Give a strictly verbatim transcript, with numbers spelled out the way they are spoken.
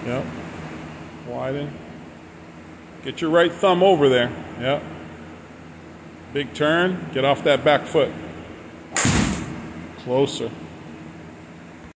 Yep. Widen. Get your right thumb over there. Yep. Big turn. Get off that back foot. Closer.